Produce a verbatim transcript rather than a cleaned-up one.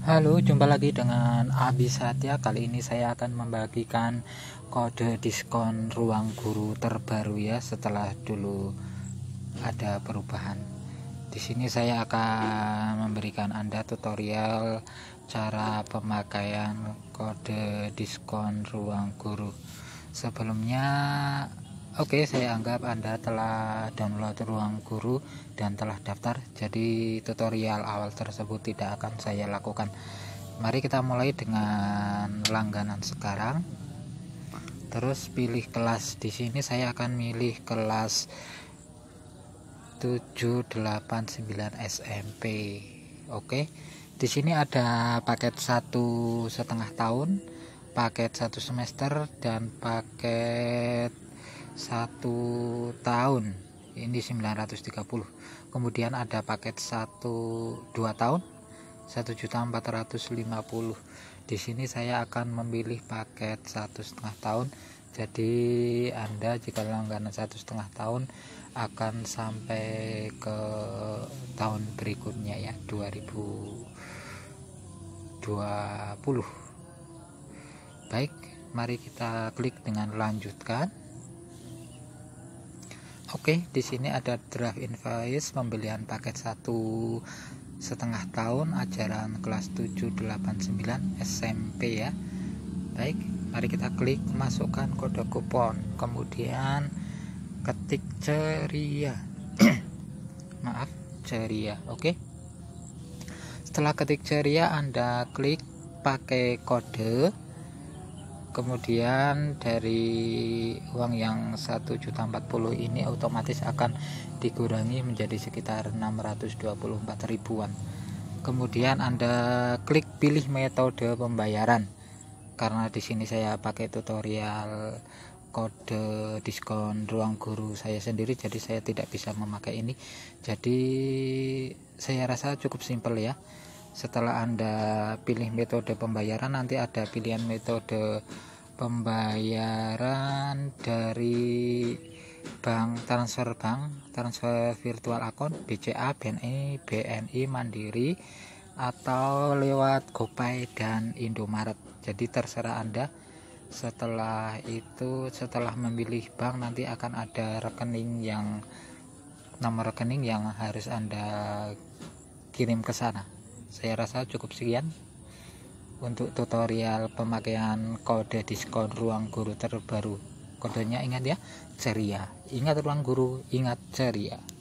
Halo, jumpa lagi dengan Abi Satya. Kali ini saya akan membagikan kode diskon ruang guru terbaru ya, setelah dulu ada perubahan. Di sini saya akan memberikan Anda tutorial cara pemakaian kode diskon ruang guru. Sebelumnya, oke, saya anggap Anda telah download ruang guru dan telah daftar, jadi tutorial awal tersebut tidak akan saya lakukan. Mari kita mulai dengan langganan sekarang. Terus pilih kelas. Di sini saya akan milih kelas tujuh delapan sembilan S M P. Oke. Di sini ada paket satu setengah tahun, paket satu semester, dan paket satu tahun. Ini sembilan ratus tiga puluh. Kemudian ada paket satu dua tahun, satu juta empat ratus lima puluh. Di sini saya akan memilih paket satu setengah tahun. Jadi Anda jika langganan satu setengah tahun akan sampai ke tahun berikutnya ya, dua ribu dua puluh. Baik, mari kita klik dengan lanjutkan. Oke, di sini ada draft invoice pembelian paket satu setengah tahun ajaran kelas tujuh delapan sembilan S M P ya. Baik, mari kita klik masukkan kode kupon, kemudian ketik ceria. Maaf, ceria. Oke. Setelah ketik ceria, Anda klik pakai kode. Kemudian dari uang yang satu juta empat puluh ini otomatis akan dikurangi menjadi sekitar enam ratus dua puluh empat ribuan. Kemudian Anda klik pilih metode pembayaran. Karena di sini saya pakai tutorial kode diskon ruang guru saya sendiri, jadi saya tidak bisa memakai ini. Jadi saya rasa cukup simpel ya. Setelah Anda pilih metode pembayaran, nanti ada pilihan metode pembayaran dari bank, transfer bank, transfer virtual account, B C A, B N I, B N I, Mandiri, atau lewat GoPay dan Indomaret. Jadi terserah Anda. Setelah itu, setelah memilih bank, nanti akan ada rekening yang nomor rekening yang harus Anda kirim ke sana. Saya rasa cukup sekian untuk tutorial pemakaian kode diskon ruang guru terbaru. Kodenya ingat ya, ceria. Ingat ruang guru, ingat ceria.